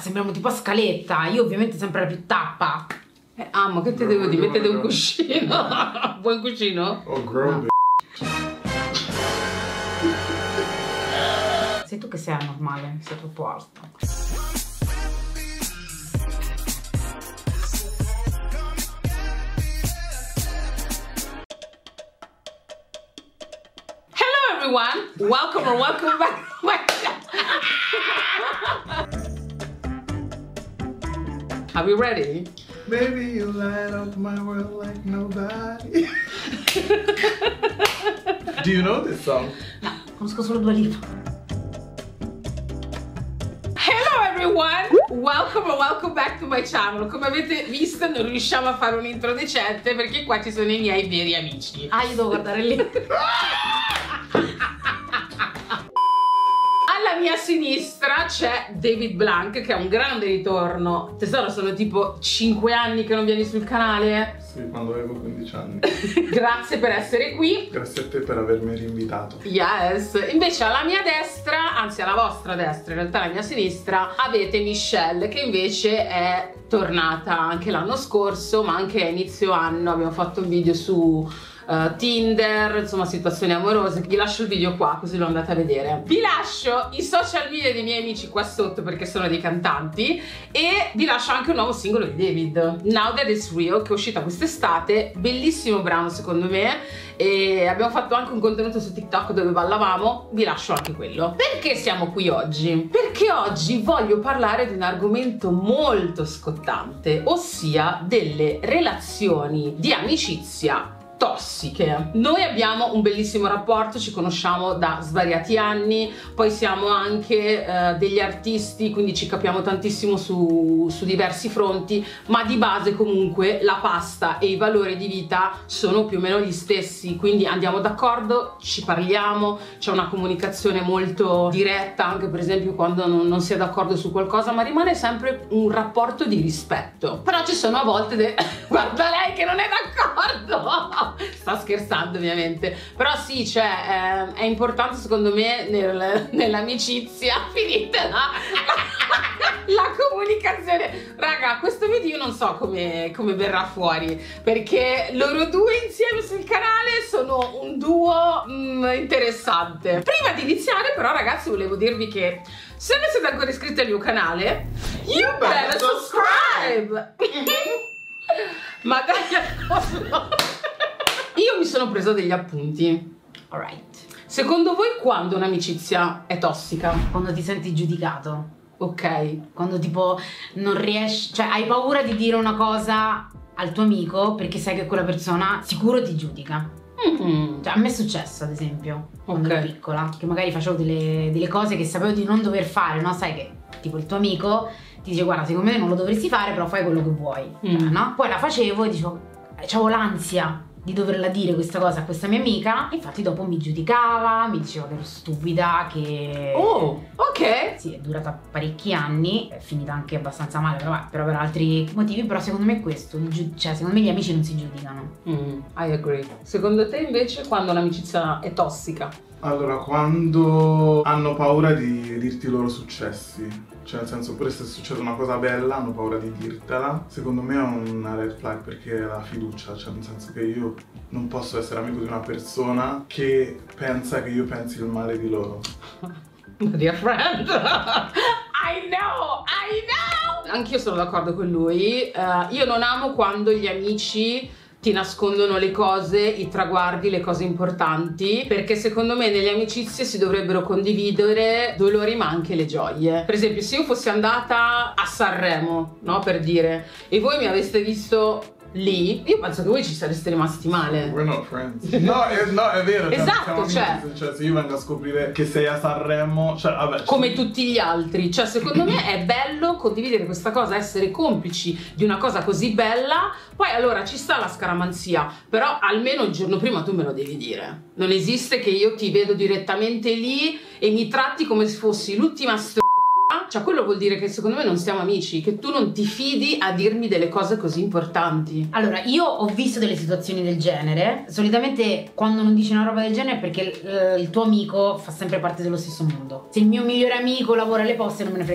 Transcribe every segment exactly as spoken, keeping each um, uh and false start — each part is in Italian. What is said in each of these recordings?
sembriamo tipo a scaletta. Io ovviamente sempre la più tappa. Eh, amo, che te devo dire? Mettete un cuscino. Buon cuscino? Oh, girl. No. Sei tu che sei anormale, sei troppo alto. Hello everyone, welcome or welcome back. Are we ready? Baby, you light up my world like nobody. Do you know this song? No, conosco solo Dua Lipa. Hello everyone, welcome or welcome back to my channel. Come avete visto non riusciamo a fare un intro decente perché qua ci sono i miei veri amici. Ah, io devo guardare lì. Alla mia sinistra c'è David Blanc, che è un grande ritorno. Tesoro, sono tipo cinque anni che non vieni sul canale. Sì, quando avevo quindici anni. Grazie per essere qui. Grazie a te per avermi rinvitato. Yes. Invece alla mia destra, anzi alla vostra destra, in realtà alla mia sinistra, avete Michelle, che invece è tornata anche l'anno scorso, ma anche a inizio anno abbiamo fatto un video su Uh, Tinder, insomma situazioni amorose. Vi lascio il video qua così lo andate a vedere. Vi lascio i social media dei miei amici qua sotto perché sono dei cantanti e vi lascio anche un nuovo singolo di David, Now That It's Real, che è uscita quest'estate. Bellissimo brano secondo me, e abbiamo fatto anche un contenuto su TikTok dove ballavamo. Vi lascio anche quello. Perché siamo qui oggi? Perché oggi voglio parlare di un argomento molto scottante, ossia delle relazioni di amicizia tossiche. Noi abbiamo un bellissimo rapporto, ci conosciamo da svariati anni, poi siamo anche eh, degli artisti, quindi ci capiamo tantissimo su, su diversi fronti, ma di base comunque la pasta e i valori di vita sono più o meno gli stessi, quindi andiamo d'accordo, ci parliamo, c'è una comunicazione molto diretta, anche per esempio quando non, non si è d'accordo su qualcosa, ma rimane sempre un rapporto di rispetto. Però ci sono a volte de... guarda lei che non è d'accordo. Sta scherzando ovviamente, però sì, cioè eh, è importante secondo me nel, nell'amicizia finita la, la comunicazione. Raga, questo video io non so come, come verrà fuori, perché loro due insieme sul canale sono un duo mm, interessante. Prima di iniziare però ragazzi volevo dirvi che se non siete ancora iscritti al mio canale, you better subscribe. Ma dai, io mi sono presa degli appunti. Alright. Secondo voi quando un'amicizia è tossica? Quando ti senti giudicato. Ok. Quando tipo non riesci, cioè hai paura di dire una cosa al tuo amico perché sai che quella persona sicuro ti giudica. Mm-hmm. Cioè a me è successo ad esempio quando okay. ero piccola, che magari facevo delle, delle cose che sapevo di non dover fare, no? Sai che tipo il tuo amico ti dice guarda secondo me non lo dovresti fare però fai quello che vuoi, mm. no? Poi la facevo e dicevo, avevo l'ansia di doverla dire questa cosa a questa mia amica e infatti dopo mi giudicava, mi diceva che ero stupida, che... Oh, ok! Sì, è durata parecchi anni, è finita anche abbastanza male però, però per altri motivi, però secondo me è questo, cioè secondo me gli amici non si giudicano. Mm, I agree. Secondo te invece quando un'amicizia è tossica? Allora, quando hanno paura di dirti i loro successi, cioè nel senso pure se succede una cosa bella hanno paura di dirtela, secondo me è una red flag perché è la fiducia, cioè nel senso che io non posso essere amico di una persona che pensa che io pensi il male di loro. Dear friend, I know, I know! Anch'io sono d'accordo con lui, uh, io non amo quando gli amici ti nascondono le cose, i traguardi, le cose importanti, perché secondo me nelle amicizie si dovrebbero condividere dolori ma anche le gioie. Per esempio se io fossi andata a Sanremo, no, per dire, e voi mi aveste visto lì, io penso che voi ci sareste rimasti male. We're not friends. No, è, no, è vero. Esatto, cioè, cioè, cioè se io vengo a scoprire che sei a Sanremo, cioè vabbè. Come tutti gli altri, cioè secondo me è bello condividere questa cosa, essere complici di una cosa così bella, poi allora ci sta la scaramanzia, però almeno il giorno prima tu me lo devi dire. Non esiste che io ti vedo direttamente lì e mi tratti come se fossi l'ultima st***a. Cioè quello vuol dire che secondo me non siamo amici, che tu non ti fidi a dirmi delle cose così importanti. Allora io ho visto delle situazioni del genere, solitamente quando non dici una roba del genere è perché eh, il tuo amico fa sempre parte dello stesso mondo. Se il mio migliore amico lavora alle poste non me ne frega un c***o.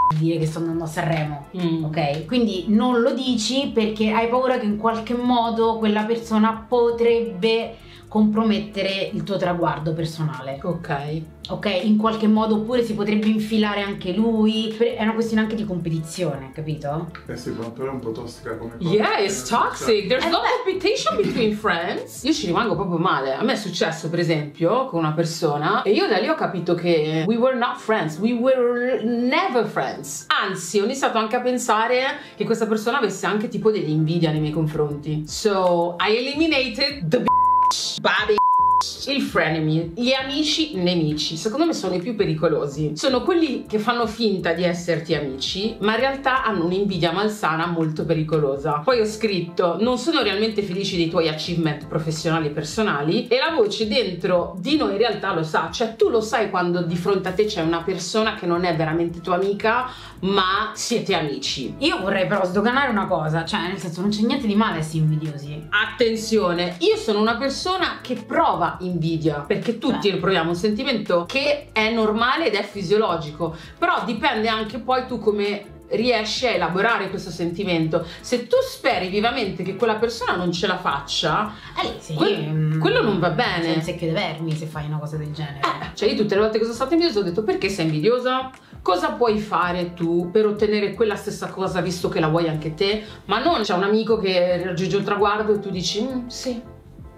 dire che sto andando a Sanremo, Mm. ok? Quindi non lo dici perché hai paura che in qualche modo quella persona potrebbe compromettere il tuo traguardo personale, Ok. ok? In qualche modo, oppure si potrebbe infilare anche lui. È una questione anche di competizione, capito? Eh sì, ma però è un po' tossica come cosa. Yeah, it's toxic. There's Eh no beh. competition between friends. Io ci rimango proprio male. A me è successo, per esempio, con una persona e io da lì ho capito che we were not friends. We were never friends. Anzi, ho iniziato anche a pensare che questa persona avesse anche tipo dell'invidia nei miei confronti. So, I eliminated the bitch, bad il frenemy, gli amici nemici. Secondo me sono i più pericolosi. Sono quelli che fanno finta di esserti amici, ma in realtà hanno un'invidia malsana molto pericolosa. Poi ho scritto: non sono realmente felici dei tuoi achievement professionali e personali, e la voce dentro di noi in realtà lo sa. Cioè tu lo sai quando di fronte a te c'è una persona che non è veramente tua amica, ma siete amici. Io vorrei però sdoganare una cosa, cioè nel senso non c'è niente di male a essere invidiosi. Attenzione, io sono una persona che prova invidia, perché tutti Beh. proviamo un sentimento che è normale ed è fisiologico, però dipende anche poi tu come riesci a elaborare questo sentimento. Se tu speri vivamente che quella persona non ce la faccia, Eh sì, que- mm, quello non va bene. Sei un secchio di vermi se fai una cosa del genere. Eh, cioè io tutte le volte che sono stata invidiosa ho detto: perché sei invidiosa? Cosa puoi fare tu per ottenere quella stessa cosa, visto che la vuoi anche te? Ma non c'è un amico che raggiunge il traguardo e tu dici mm, sì.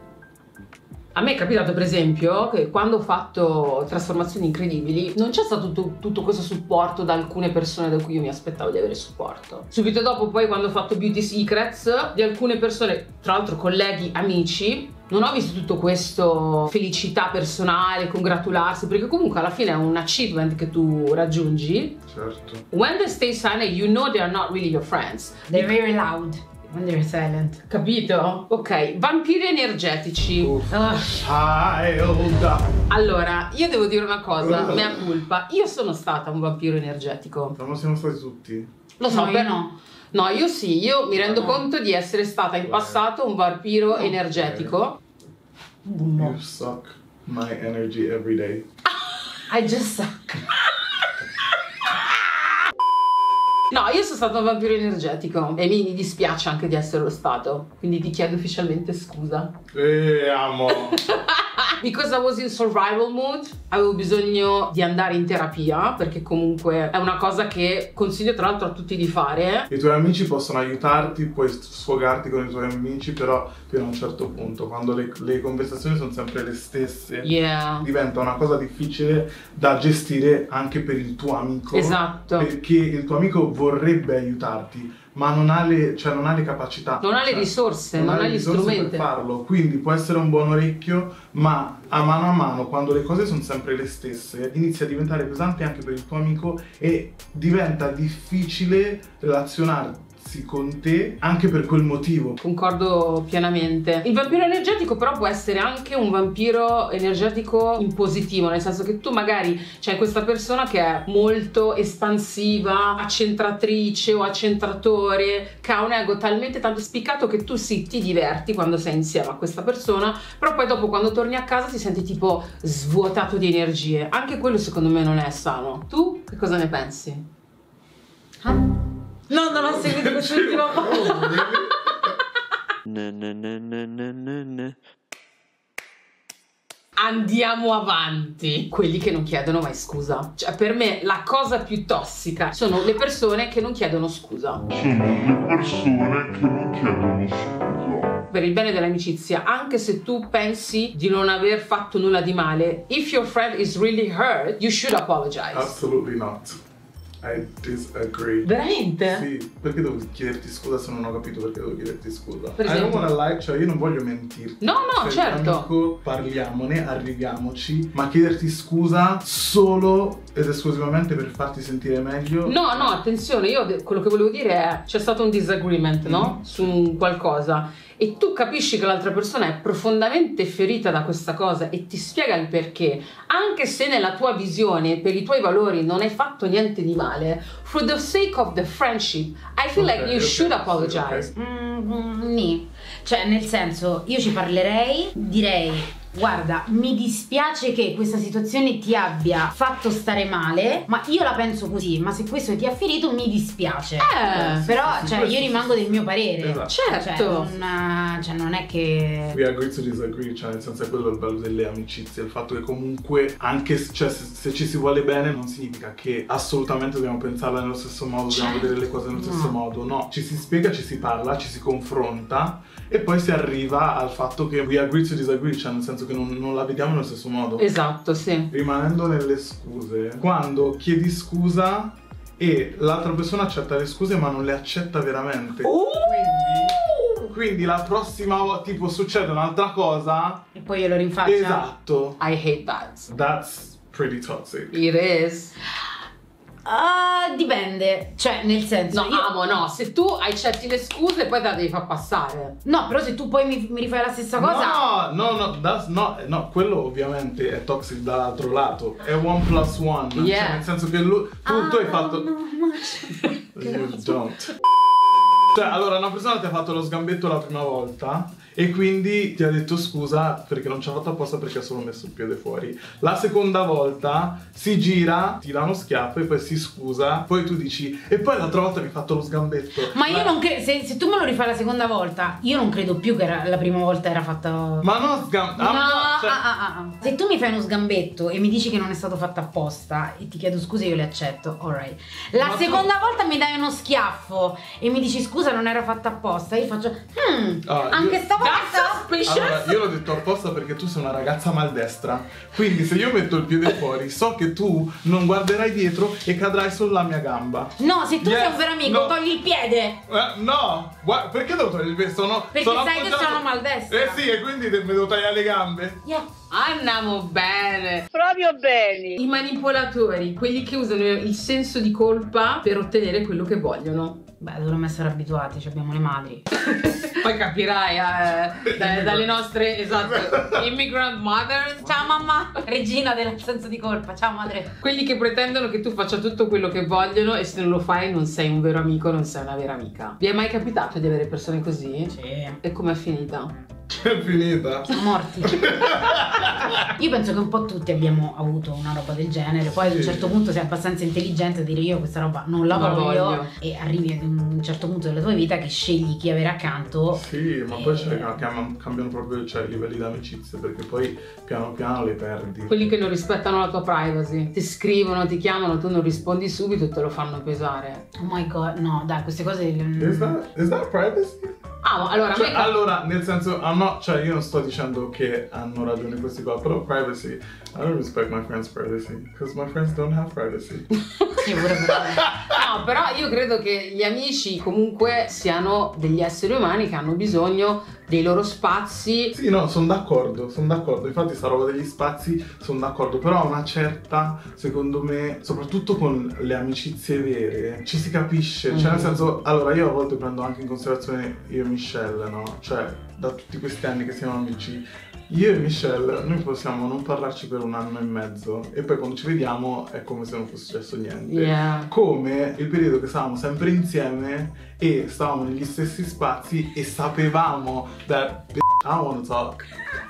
A me è capitato per esempio che quando ho fatto trasformazioni incredibili non c'è stato tutto, tutto questo supporto da alcune persone da cui io mi aspettavo di avere supporto. Subito dopo poi quando ho fatto Beauty Secrets, di alcune persone, tra l'altro colleghi, amici, non ho visto tutto questo felicità personale, congratularsi, perché comunque alla fine è un achievement che tu raggiungi. Certo. When they stay silent, you know they are not really your friends. They're very loud when they're silent. Capito? Ok, vampiri energetici. Uff. Ugh. Child. Allora, io devo dire una cosa, mea culpa. Io sono stata un vampiro energetico. Ma siamo stati tutti. Lo so, No, per- io no. No, io sì, io mi rendo No. conto di essere stata in passato un vampiro No. energetico. No. You suck my energy every day. I just suck. No, io sono stato un vampiro energetico e mi dispiace anche di esserlo stato, quindi ti chiedo ufficialmente scusa. Eh, amo. Because I was in survival mood, avevo bisogno di andare in terapia, perché comunque è una cosa che consiglio tra l'altro a tutti di fare. I tuoi amici possono aiutarti, puoi sfogarti con i tuoi amici, però fino a un certo punto, quando le, le conversazioni sono sempre le stesse, Yeah. diventa una cosa difficile da gestire anche per il tuo amico. Esatto. Perché il tuo amico vorrebbe aiutarti, ma non ha le, cioè non ha le capacità. Non ha le Cioè, risorse, non ha ha le gli risorse strumenti. per farlo. Quindi può essere un buon orecchio, ma a mano a mano, quando le cose sono sempre le stesse, inizia a diventare pesante anche per il tuo amico e diventa difficile relazionarsi con te anche per quel motivo. Concordo pienamente. Il vampiro energetico però può essere anche un vampiro energetico in positivo, nel senso che tu magari c'è questa persona che è molto espansiva, accentratrice o accentratore, che ha un ego talmente tanto spiccato che tu sì, ti diverti quando sei insieme a questa persona, però poi dopo quando torni a casa ti senti tipo svuotato di energie. Anche quello secondo me non è sano. Tu che cosa ne pensi? Ah. No, non ho seguito quest'ultima cosa. Na na na na na na na. Andiamo avanti. Quelli che non chiedono mai scusa. Cioè, per me la cosa più tossica sono le persone che non chiedono scusa. Sono le persone che non chiedono scusa. Per il bene dell'amicizia, anche se tu pensi di non aver fatto nulla di male, if your friend is really hurt, you should apologize. Absolutely not. I disagree. Veramente? Sì, perché devo chiederti scusa se non ho capito perché devo chiederti scusa? Per I don't esempio? wanna lie, cioè io non voglio mentirti. No, no, Sei certo. un amico, parliamone, arriviamoci, ma chiederti scusa solo ed esclusivamente per farti sentire meglio. No, no, attenzione, io de- quello che volevo dire è c'è stato un disagreement, no? Su un qualcosa e tu capisci che l'altra persona è profondamente ferita da questa cosa e ti spiega il perché, anche se nella tua visione, per i tuoi valori non hai fatto niente di male, for the sake of the friendship, I feel like Ok, you ok, should sì, apologize. ok. Mm, mm, nì. Cioè, nel senso, io ci parlerei, direi Guarda, mi dispiace che questa situazione ti abbia fatto stare male, ma io la penso così, ma se questo ti ha ferito mi dispiace. Eh, Però sì, sì, cioè, io rimango del mio parere. Esatto. Certo. Cioè non, cioè, non è che... We agree to disagree, cioè nel senso è quello il bello delle amicizie, il fatto che comunque anche se, cioè, se, se ci si vuole bene non significa che assolutamente dobbiamo pensarla nello stesso modo, dobbiamo Certo. vedere le cose nello stesso No. modo, no, ci si spiega, ci si parla, ci si confronta e poi si arriva al fatto che we agree to disagree, cioè nel senso che non, non la vediamo nello stesso modo. Esatto, sì. Rimanendo nelle scuse, quando chiedi scusa e l'altra persona accetta le scuse ma non le accetta veramente, quindi, quindi la prossima volta tipo succede un'altra cosa, E poi io lo rinfaccio. esatto, I hate that. that's pretty toxic. It is. Ah, dipende. Cioè, nel senso... No, io- amo, no. Se tu accetti le scuse poi te la devi far passare. No, però se tu poi mi, mi rifai la stessa cosa... No, no, no, that's not, no, quello ovviamente è toxic dall'altro lato, è one plus one, Yeah. cioè nel senso che lui, tu, tu hai Ah, fatto... no, ma- You don't. Cioè, allora, una persona ti ha fatto lo sgambetto la prima volta e quindi ti ha detto scusa perché non ci ha fatto apposta perché ha solo messo il piede fuori. La seconda volta si gira, ti dà uno schiaffo e poi si scusa, poi tu dici e poi l'altra volta mi hai fatto lo sgambetto. Ma io non credo, se, se tu me lo rifai la seconda volta, io non credo più che era- la prima volta era fatta... Ma no, sgambetto. No, cioè, ah, ah, ah. Se tu mi fai uno sgambetto e mi dici che non è stato fatto apposta e ti chiedo scusa, io le accetto, alright. La Ma tu- seconda volta mi dai uno schiaffo e mi dici scusa, non era fatta apposta, io faccio hmm, Ah, anche io- stavolta... Allora, io l'ho detto apposta perché tu sei una ragazza maldestra. Quindi se io metto il piede fuori, so che tu non guarderai dietro e cadrai sulla mia gamba. No, se tu Yes, sei un vero amico, no. togli il piede. Eh, no, Gua- perché devo togliere il piede? Sono, Perché sono sai che appoggiato- sono maldestra. Eh sì, e quindi te- mi devo tagliare le gambe. Yeah. Andiamo bene. Proprio bene. I manipolatori, quelli che usano il senso di colpa per ottenere quello che vogliono. Beh, dovremmo essere abituati, ci abbiamo le madri. Poi capirai eh, da- dalle nostre, esatto, immigrant mothers. Ciao mamma, regina del senso di colpa, ciao madre. Quelli che pretendono che tu faccia tutto quello che vogliono e se non lo fai non sei un vero amico, non sei una vera amica. Vi è mai capitato di avere persone così? Sì. E com'è finita? È finita. Sono morti. Io penso che un po' tutti abbiamo avuto una roba del genere. Poi ad un Sì. certo punto sei abbastanza intelligente a dire io questa roba non la Non la voglio, voglio. e arrivi ad un certo punto della tua vita che scegli chi avere accanto. Sì, ma poi c'è- Eh. cam- cambiano proprio cioè, i livelli di amicizia perché poi piano piano le perdi. Quelli che non rispettano la tua privacy. Ti scrivono, ti chiamano, tu non rispondi subito e te lo fanno pesare. Oh my god, no, dai, queste cose. Is that, is that privacy? Ah, allora, a Cioè, me cap- allora, nel senso, I'm not- cioè io non sto dicendo che hanno ragione questi qua, però privacy, I don't respect my friends' privacy, because my friends don't have privacy. Sì, pure per me. No, però io credo che gli amici comunque siano degli esseri umani che hanno bisogno dei loro spazi. Sì, no, sono d'accordo, sono d'accordo, infatti sta roba degli spazi sono d'accordo, però a una certa, secondo me, soprattutto con le amicizie vere, ci si capisce, cioè nel Mm. senso, allora io a volte prendo anche in considerazione io e Michelle, no? Cioè, da tutti questi anni che siamo amici, io e Michelle, noi possiamo non parlarci per un anno e mezzo e poi quando ci vediamo è come se non fosse successo niente. Yeah. Come il periodo che stavamo sempre insieme e stavamo negli stessi spazi e sapevamo that bitch, I wanna talk.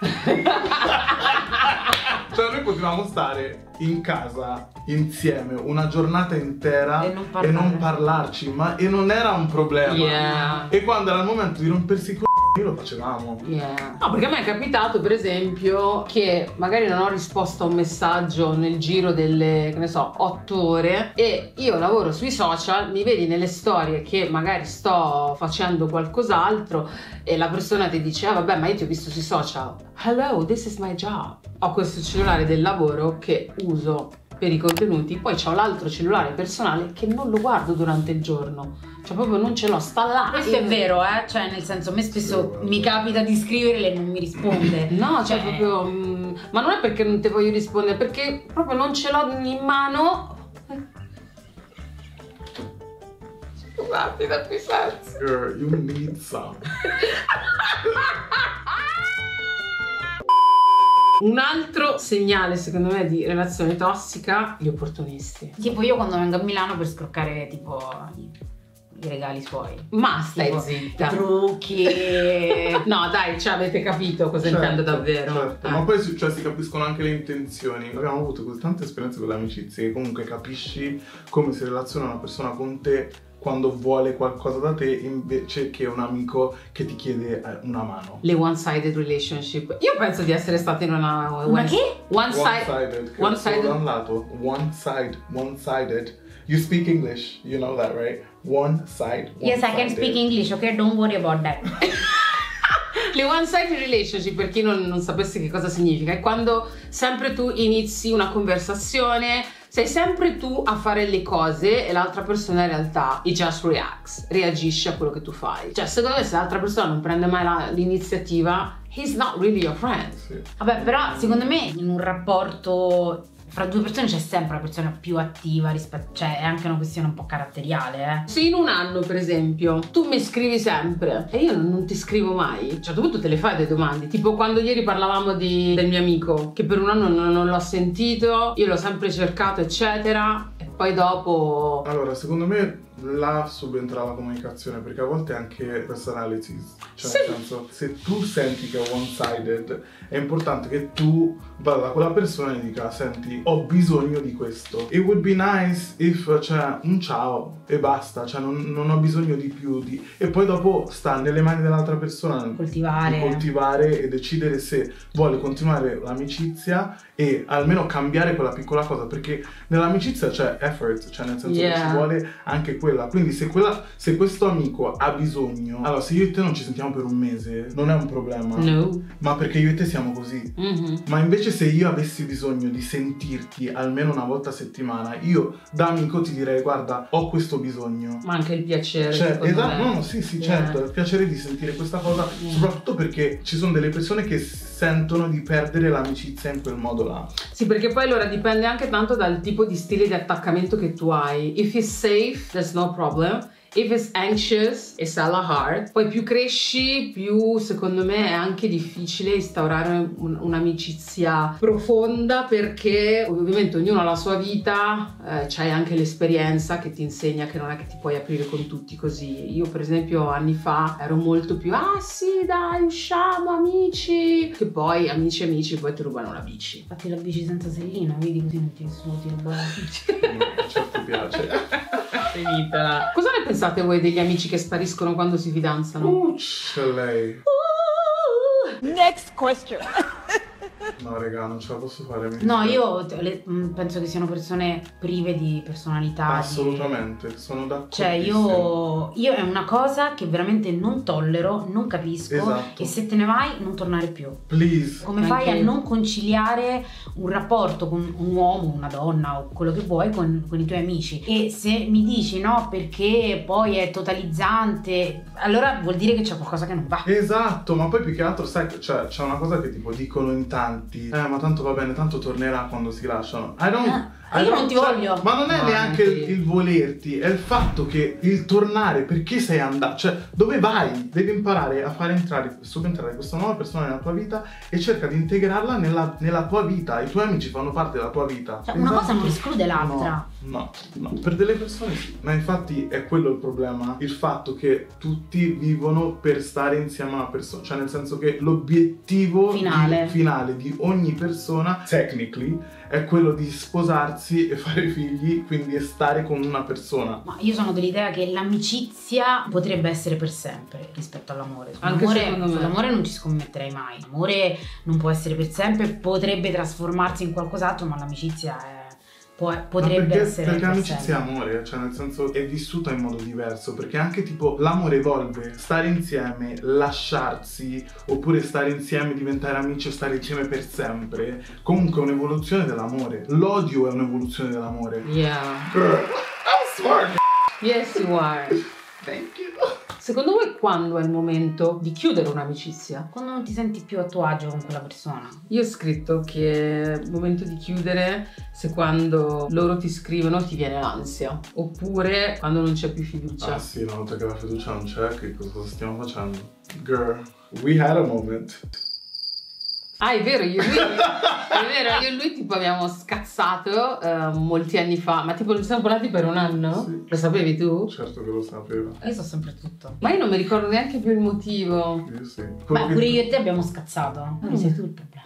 Cioè noi potevamo stare in casa insieme una giornata intera E non e parlare. non parlarci, ma e non era un problema. Yeah. E quando era il momento di rompersi i c***i lo facevamo. Yeah. No, perché a me è capitato, per esempio, che magari non ho risposto a un messaggio nel giro delle, che ne so, otto ore e io lavoro sui social, mi vedi nelle storie che magari sto facendo qualcos'altro e la persona ti dice, ah vabbè, ma io ti ho visto sui social. Hello, this is my job. Ho questo cellulare del lavoro che uso per i contenuti, poi c'ho l'altro cellulare personale che non lo guardo durante il giorno, cioè proprio non ce l'ho, sta là. Questo è vero, eh? Cioè, nel senso, a me spesso mi capita di scriverle e non mi risponde. No, cioè proprio. mm, ma non è perché non ti voglio rispondere, perché proprio non ce l'ho in mano. Scusate, da qui senso. Girl, you need some. Un altro segnale, secondo me, di relazione tossica, gli opportunisti. Tipo io quando vengo a Milano per scroccare tipo i regali suoi. Ma stai Tipo, zitta. i trucchi. No dai, cioè avete capito cosa Certo, intendo davvero. certo. Eh. Ma poi cioè, si capiscono anche le intenzioni. Abbiamo avuto così tante esperienze con le amicizie che comunque capisci come si relaziona una persona con te quando vuole qualcosa da te invece che un amico che ti chiede eh, una mano. Le one-sided relationship. Io penso di essere stata in una... Una one- che? One-sided. One-sided. che One-sided. solo da un lato. One side. One-sided. You speak English. You know that, right? One side. Yes, I can one-sided. speak English, ok? Don't worry about that. Le one-sided relationship, per chi non, non sapesse che cosa significa, è quando sempre tu inizi una conversazione, sei sempre tu a fare le cose e l'altra persona in realtà it just reacts, reagisce a quello che tu fai. Cioè, secondo me se l'altra persona non prende mai la- l'iniziativa, he's not really your friend. Sì. Vabbè, però secondo me in un rapporto fra due persone c'è sempre una persona più attiva rispetto, cioè è anche una questione un po' caratteriale, eh. Se in un anno, per esempio, tu mi scrivi sempre e io non, non ti scrivo mai, a un certo punto te le fai delle domande. Tipo quando ieri parlavamo di, del mio amico, che per un anno non, non l'ho sentito, io l'ho sempre cercato, eccetera, e poi dopo... Allora, secondo me là subentra la comunicazione, perché a volte anche personalities, cioè Sì. nel senso, se tu senti che è one-sided è importante che tu vada da quella persona e dica: senti, ho bisogno di questo, it would be nice if, cioè un ciao e basta, cioè non, non ho bisogno di più di... e poi dopo sta nelle mani dell'altra persona Coltivare. di coltivare e decidere se vuole continuare l'amicizia e almeno cambiare quella piccola cosa, perché nell'amicizia c'è effort, cioè nel senso Yeah. che ci vuole anche quella. Quindi se, quella, se questo amico ha bisogno, allora se io e te non ci sentiamo per un mese non è un problema, No. ma perché io e te siamo così. Mhm. Ma invece se io avessi bisogno di sentirti almeno una volta a settimana, io da amico ti direi: guarda, ho questo bisogno. Ma anche il piacere, Cioè, secondo esatto, me. no, no, sì, sì, Yeah. certo, il piacere di sentire questa cosa, soprattutto perché ci sono delle persone che sentono di perdere l'amicizia in quel modo là. Sì, perché poi allora dipende anche tanto dal tipo di stile di attaccamento che tu hai. If it's safe, there's no problem. If it's anxious, it's hella hard. Poi più cresci, più secondo me è anche difficile instaurare un- un'amicizia profonda, perché ovviamente ognuno ha la sua vita, eh, c'hai anche l'esperienza che ti insegna che non è che ti puoi aprire con tutti così. Io per esempio anni fa ero molto più ah sì dai usciamo amici, che poi amici amici poi ti rubano la bici. Infatti la bici senza sellino, vedi così non ti nessuno ti ruba la bici. A certo piace. Finita. Cosa ne pensate voi degli amici che spariscono quando si fidanzano? Uh, c'è lei. Next question. No, raga, non ce la posso fare. mi No, dispiace. io te- le- mh, penso che siano persone prive di personalità. di- Assolutamente, sono d'accordo. Cioè io, io è una cosa che veramente non tollero, non capisco, Esatto. e se te ne vai non tornare più. Please. Come fai Anche a io. non conciliare un rapporto con un uomo, una donna o quello che vuoi con, con i tuoi amici? E se mi dici no perché poi è totalizzante, allora vuol dire che c'è qualcosa che non va. Esatto, ma poi più che altro sai, cioè, c'è una cosa che tipo dicono in tanti: eh, ma tanto va bene, tanto tornerà quando si lasciano. I don't, Eh, I io don't- non ti cioè, voglio. Ma non è No, neanche neanche il, io. il volerti, è il fatto che il tornare, perché sei andato, cioè dove vai? Devi imparare a fare entrare, subentrare questa nuova persona nella tua vita e cerca di integrarla nella, nella tua vita. I tuoi amici fanno parte della tua vita. Cioè, una cosa Esatto. non esclude l'altra. No, no, no, per delle persone sì. Ma infatti è quello il problema, il fatto che tutti vivono per stare insieme a una persona, cioè nel senso che l'obiettivo Finale. di, finale di ogni persona, technically, è quello di sposarsi e fare figli, quindi stare con una persona. Ma io sono dell'idea che l'amicizia potrebbe essere per sempre rispetto all'amore. Anche Sull'amore, secondo me. sull'amore non ci scommetterei mai. L'amore non può essere per sempre, potrebbe trasformarsi in qualcos'altro, ma l'amicizia è, può- potrebbe Ma perché, essere perché per l'amicizia è sempre. amore, cioè nel senso è vissuta in modo diverso, perché anche tipo l'amore evolve, stare insieme, lasciarsi, oppure stare insieme, diventare amici o stare insieme per sempre, comunque è un'evoluzione dell'amore. L'odio è un'evoluzione dell'amore. Yeah. Girl, I'm smart. Yes you are. Thank you. Secondo voi quando è il momento di chiudere un'amicizia? Quando non ti senti più a tuo agio con quella persona. Io ho scritto che è il momento di chiudere se quando loro ti scrivono ti viene l'ansia, oppure quando non c'è più fiducia. Ah sì, una volta che la fiducia non c'è, che cosa stiamo facendo? Girl, we had a moment. Ah, è vero, io e lui, è vero, io e lui tipo abbiamo scazzato uh, molti anni fa, ma tipo ci siamo parlati per un anno? Sì. Lo sapevi tu? Certo che lo sapeva. Io so sempre tutto. Ma io non mi ricordo neanche più il motivo. Io sì. Ma Quello che- pure io e te abbiamo scazzato. Non sei tu il problema.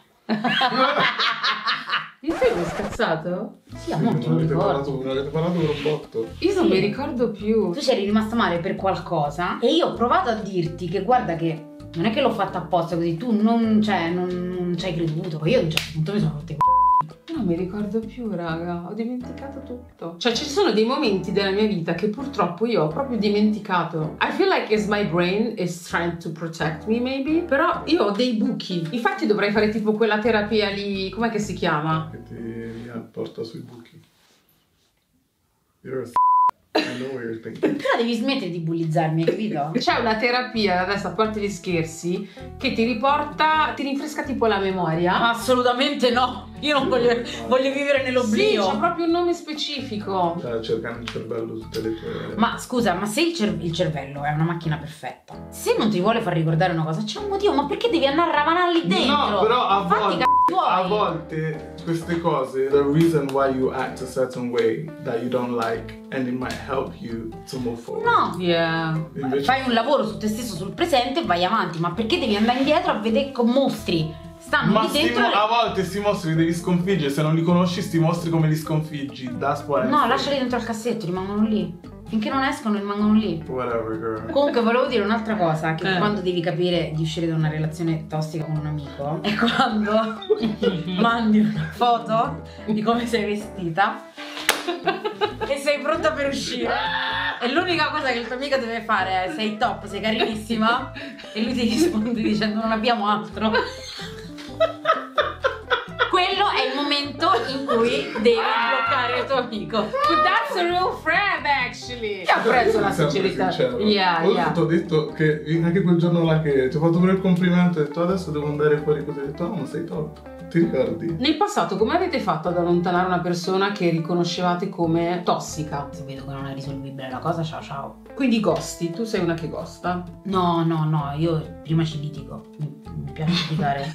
Io te l'ho scazzato? Sì, Sì, a mo' te lo non avete parlato, ricordo. non avete parlato per un botto. Io non Sì. mi ricordo più. Tu c'eri rimasta male per qualcosa e io ho provato a dirti che guarda che non è che l'ho fatta apposta così, tu non, cioè, non, non ci hai creduto. Poi io a un certo punto mi sono rotta i c***o. Non mi ricordo più, raga, ho dimenticato tutto. Cioè, ci sono dei momenti della mia vita che purtroppo io ho proprio dimenticato. I feel like as my brain is trying to protect me, maybe. Però io ho dei buchi. Infatti dovrei fare tipo quella terapia lì, com'è che si chiama? Che ti mi porta sui buchi. You're a s***. I know what you're thinking. Però devi smettere di bullizzarmi, hai capito? C'è una terapia, adesso a parte gli scherzi, che ti riporta, ti rinfresca tipo la memoria. Assolutamente no. Io non voglio, voglio vivere Sì, nell'oblio. c'è proprio un nome specifico. Cioè, cercando il cervello tutte le tue... Ma scusa, ma se il, cer- il cervello è una macchina perfetta, se non ti vuole far ricordare una cosa, c'è un motivo, ma perché devi andare a ravanare lì dentro? No, però a Fatti volte, i c***i tuoi. a volte queste cose, the reason why you act a certain way that you don't like and it might help you to move forward. No. Yeah. Invece- Fai un lavoro su te stesso, sul presente e vai avanti, ma perché devi andare indietro a vedere con mostri? Stanno Ma lì sti dentro. mo- a volte sti mostri li devi sconfiggere, se non li conosci sti mostri come li sconfiggi. That's what I'm No, saying. lasciali dentro al cassetto, rimangono lì. Finché non escono, rimangono lì. Whatever, girl. Comunque volevo dire un'altra cosa, che Eh. quando devi capire di uscire da una relazione tossica con un amico è quando mandi una foto di come sei vestita e sei pronta per uscire. E l'unica cosa che il tuo amico deve fare è: sei top, sei carinissima, e lui ti risponde dicendo non abbiamo altro. Quello è il momento in cui devi bloccare il tuo amico. But that's a real friend, actually. Che apprezzo la Sempre sincerità. sincero. Yeah, Poi yeah. ti ho detto che anche quel giorno là che ti ho fatto pure il complimento, ho detto adesso devo andare fuori così, ho detto no, ma sei top. Ti ricordi? Nel passato come avete fatto ad allontanare una persona che riconoscevate come tossica? Se vedo che non è risolvibile la cosa, ciao ciao. Quindi ghosti, tu sei una che gosta. No, no, no, io prima ci litigo. Mi, mi piace litigare.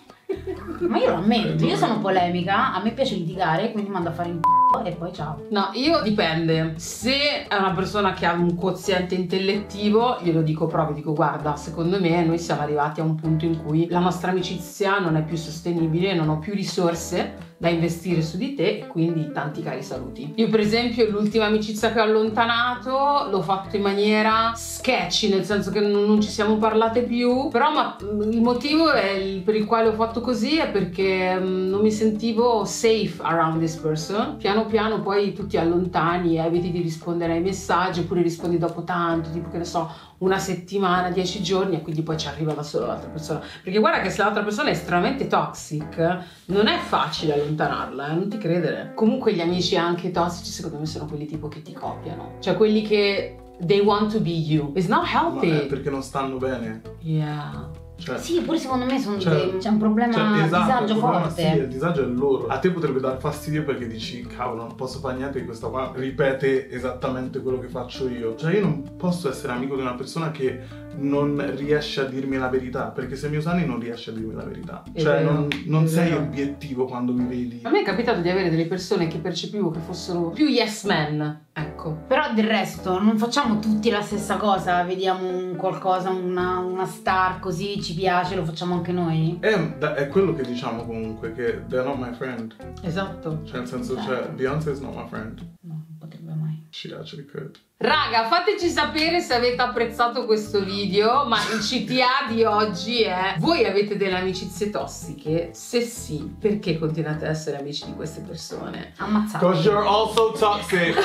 Ma io lo ammetto, io sono polemica, a me piace litigare, quindi mando a fare il c***o e poi ciao. No, io dipende. Se è una persona che ha un quoziente intellettivo, glielo dico proprio, dico guarda, secondo me noi siamo arrivati a un punto in cui la nostra amicizia non è più sostenibile, non ho più risorse da investire su di te e quindi tanti cari saluti. Io per esempio l'ultima amicizia che ho allontanato l'ho fatto in maniera sketchy, nel senso che non, non ci siamo parlate più, però ma, il motivo è il, per il quale ho fatto così è perché mh, non mi sentivo safe around this person. Piano piano poi tu ti allontani, eviti di rispondere ai messaggi oppure rispondi dopo tanto, tipo che ne so, una settimana, dieci giorni, e quindi poi ci arriva da solo l'altra persona. Perché guarda che se l'altra persona è estremamente toxic, non è facile allontanarla, eh? Non ti credere. Comunque gli amici anche tossici secondo me sono quelli tipo che ti copiano, cioè quelli che they want to be you. It's not Ma healthy. è perché non stanno bene. Yeah. Cioè, Sì, pure secondo me sono Cioè- dei- c'è un problema, cioè, esatto, disagio il problema, forte. Sì, il disagio è loro. A te potrebbe dar fastidio perché dici, cavolo, non posso fare niente che questa qua ripete esattamente quello che faccio io. Cioè, io non posso essere amico di una persona che non riesce a dirmi la verità, perché se mi usani non riesce a dirmi la verità. È Cioè, vero, non, non è sei vero. obiettivo quando mi vedi. A me è capitato di avere delle persone che percepivo che fossero più yes men, ecco. Però del resto non facciamo tutti la stessa cosa, vediamo un qualcosa, una, una star così, ci piace, lo facciamo anche noi. È, è quello che diciamo comunque, che they're not my friend. Esatto. Cioè, nel senso, cioè, Beyoncé is not my friend. No, non potrebbe mai. She actually could. Raga, fateci sapere se avete apprezzato questo video, ma il C T A di oggi è: voi avete delle amicizie tossiche? Se sì, perché continuate ad essere amici di queste persone? Ammazzato. Because you're also toxic.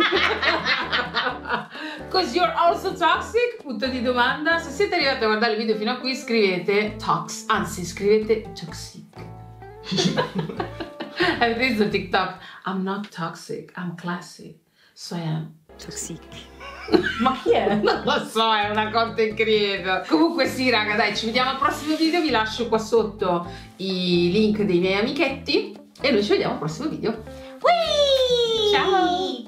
Cause you're also toxic? Punto di domanda. Se siete arrivati a guardare il video fino a qui, scrivete tox, anzi scrivete toxic. Avete visto TikTok? I'm not toxic, I'm classy. So I am Toxic. Ma chi è? Non lo so, è una content creator. Comunque sì, raga, dai, ci vediamo al prossimo video. Vi lascio qua sotto i link dei miei amichetti e noi ci vediamo al prossimo video. Whee! Ciao!